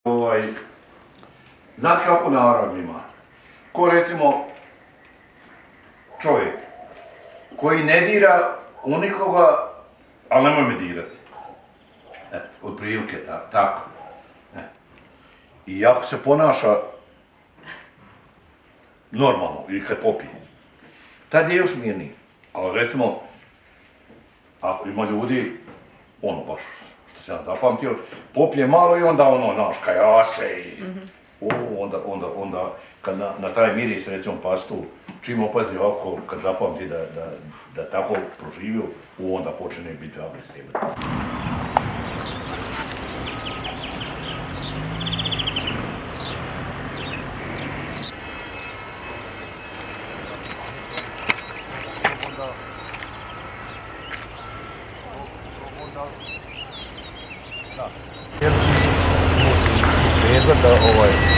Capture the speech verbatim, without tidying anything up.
Ovaj, znate kako narod ima? Ko recimo čovjek koji ne dira u nikoga, ali nemoj me dirati. Eto, od prilike tako. I ako se ponaša normalno ili kad popije, tad je još mirniji. Ali recimo, ako ima ljudi, ono baš, što sam ja zapamtio, popije malo i onda ono, naš, kajase i... Onda, onda, onda, kad na, na taj miris, recimo, pastu, čim opazi oko, kad zapamti da, da, da tako proživio, onda počne biti agresivan. Da ovaj